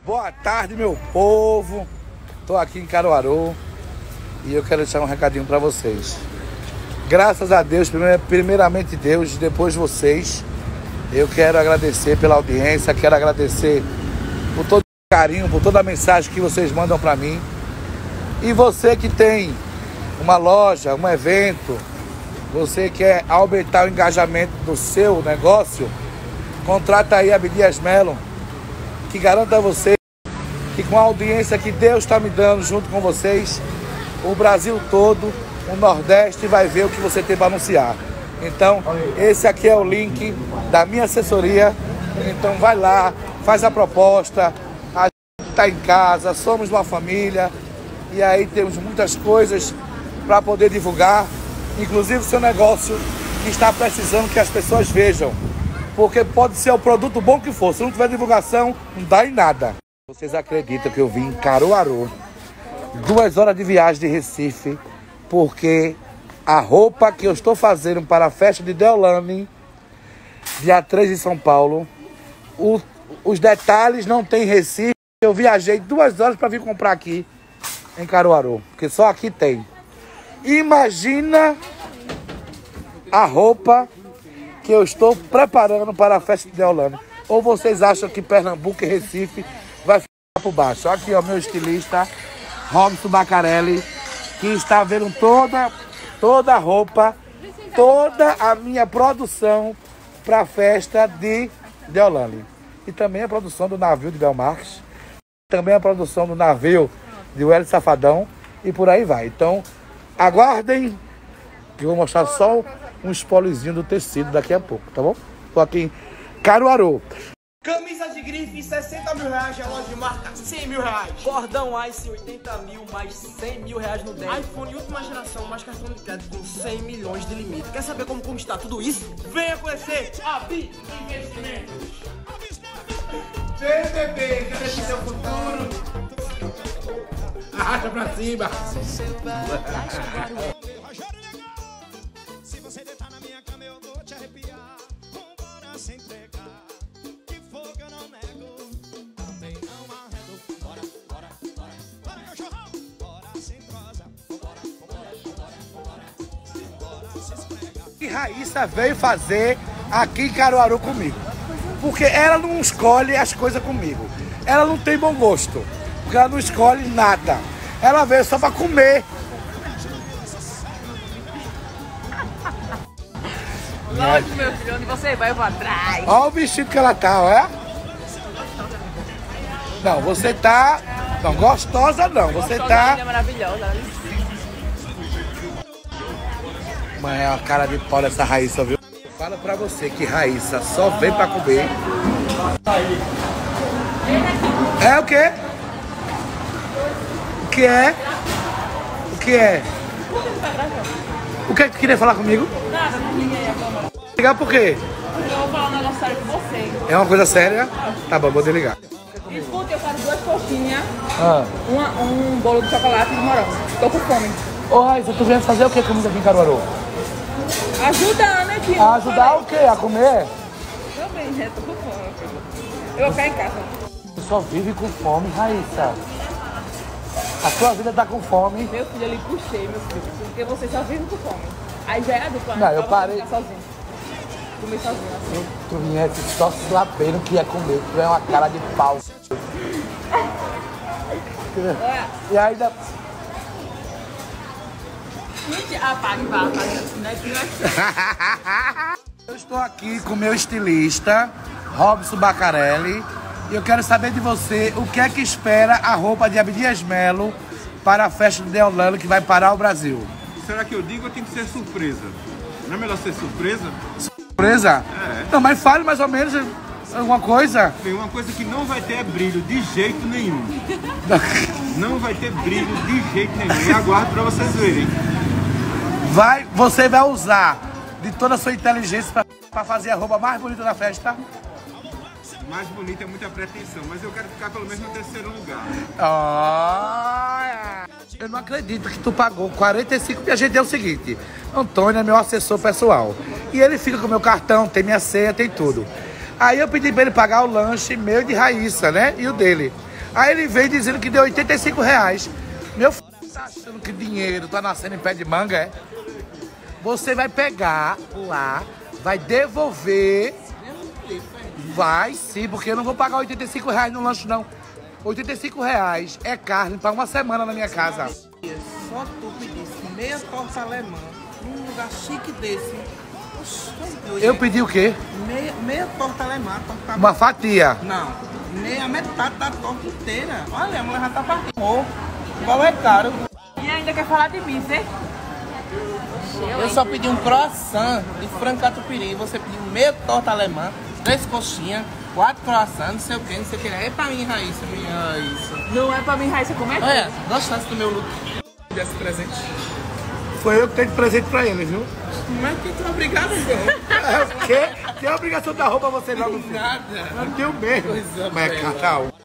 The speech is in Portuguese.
Boa tarde, meu povo. Tô aqui em Caruaru e eu quero deixar um recadinho para vocês. Graças a Deus, primeiramente Deus, depois vocês. Eu quero agradecer pela audiência, quero agradecer por todo o carinho, por toda a mensagem que vocês mandam para mim. E você que tem uma loja, um evento, você quer aumentar o engajamento do seu negócio, contrata aí a Abdias Melo, que garanta a você que com a audiência que Deus está me dando junto com vocês, o Brasil todo, o Nordeste vai ver o que você tem para anunciar. Então, esse aqui é o link da minha assessoria. Então, vai lá, faz a proposta. A gente está em casa, somos uma família. E aí temos muitas coisas para poder divulgar. Inclusive o seu negócio que está precisando que as pessoas vejam. Porque pode ser o produto bom que for. Se não tiver divulgação, não dá em nada. Vocês acreditam que eu vim em Caruaru, 2 horas de viagem de Recife, porque a roupa que eu estou fazendo para a festa de Deolane, dia 3 em São Paulo, os detalhes não tem Recife. Eu viajei 2 horas para vir comprar aqui em Caruaru, porque só aqui tem. Imagina a roupa que eu estou preparando para a festa de Deolane. Ou vocês acham que Pernambuco e Recife vai ficar por baixo? Aqui, ó, meu estilista, Robson Bacarelli, que está vendo toda a roupa, toda a minha produção para a festa de Deolane. E também a produção do navio de Belmarques, também a produção do navio de Hélio Safadão e por aí vai. Então, aguardem que eu vou mostrar só um spoilerzinho do tecido daqui a pouco, tá bom? Tô aqui em Caruaru. Camisa de grife, 60 mil reais, relógio de marca, 100 mil reais. Cordão Ice, 80 mil, mais 100 mil reais no débito. iPhone última geração, mais cartão de crédito com 100 milhões de limite. Quer saber como conquistar tudo isso? Venha conhecer a BI Investimentos. Vem, bebê, quer ver seu futuro? Arrasta pra cima. Se você deitar na minha cama, eu vou te arrepiar. Vambora sem entregar. Que fogo eu não nego. Também não arredo. Bora, bora, bora. Bora, cachorrão. Bora sem prosa. Vambora, vambora, vambora, vambora. Bora se esfrega. E Raíssa veio fazer aqui em Caruaru comigo. Porque ela não escolhe as coisas comigo. Ela não tem bom gosto. Porque ela não escolhe nada. Ela veio só pra comer. Lógico, meu filho, onde você vai, eu vou atrás. Olha o vestido que ela tá, ó. Não, você tá... Não, gostosa não. Você tá... É maravilhosa. Mas é uma cara de pau dessa Raíssa, viu? Fala pra você que Raíssa só vem pra comer. É o quê? O que é? O que é? O que é que tu queria falar comigo? Nada, não liguei agora. Ligar por quê? Eu vou falar um negócio sério com você. É uma coisa séria? Tá bom, vou desligar. Escuta, eu quero 2 coxinhas, Ah. um bolo de chocolate e de morango. Tô com fome. Ô Raíssa, tu vem fazer o que comigo aqui em Caruaru? Ajudar, né, tio? Ajudar o quê? A comer? Também, né? Tô com fome. Eu vou ficar em casa. Tu só vive com fome, Raíssa. A sua vida tá com fome. Meu filho, eu lhe puxei, meu filho. Porque você só vive com fome. Aí já é adulto, Não, eu parei. Ficar sozinho. Comer sozinho, assim. Tu viesse só sabendo que ia comer. Tu é uma cara de pau. E ainda... Apague, vá, Eu estou aqui com o meu estilista, Robson Bacarelli. E eu quero saber de você o que é que espera a roupa de Abdias Melo para a festa de Deolane que vai parar o Brasil. Será que eu digo ou tem que ser surpresa? Não é melhor ser surpresa? Surpresa? É. Não, mas fale mais ou menos alguma coisa. Tem uma coisa que não vai ter brilho de jeito nenhum. Não vai ter brilho de jeito nenhum. E aguardo para vocês verem. Você vai usar de toda a sua inteligência para fazer a roupa mais bonita da festa? Mais bonita é muita pretensão, mas eu quero ficar pelo menos no 3º lugar. Eu não acredito que tu pagou 45, porque a gente é o seguinte, Antônio é meu assessor pessoal. E ele fica com meu cartão, tem minha senha, tem tudo. Aí eu pedi pra ele pagar o lanche meu e de Raíssa, né? E o dele. Aí ele veio dizendo que deu R$85. Meu filho, tá achando que dinheiro tá nascendo em pé de manga, é? Você vai pegar lá, vai devolver. Vai sim, porque eu não vou pagar R$85 no lanche, não. R$85 é carne pra uma semana na minha casa. Só tu pedisse meia torta alemã num lugar chique desse. Oxe, Eu pedi o quê? meia torta alemã, torta... Uma fatia. Não, meia metade da torta inteira. Olha, a mulher já tá partindo. Oh, igual é caro. E ainda quer falar de mim, hein? Eu só pedi um croissant de frango catupiry. Você pediu meia torta alemã, 3 coxinhas, 4 croissants, não sei o que, não sei o que. É pra mim, Raíssa, minha Raíssa. Não é pra mim, Raíssa, como é que Olha, gostasse do meu look desse presente? Foi eu que dei de presente pra ele, viu? Mas que tu é obrigado, então? É o quê? Tem a obrigação da roupa você logo. Nada. Não tenho mesmo. Coisa Mas é bela. Natal.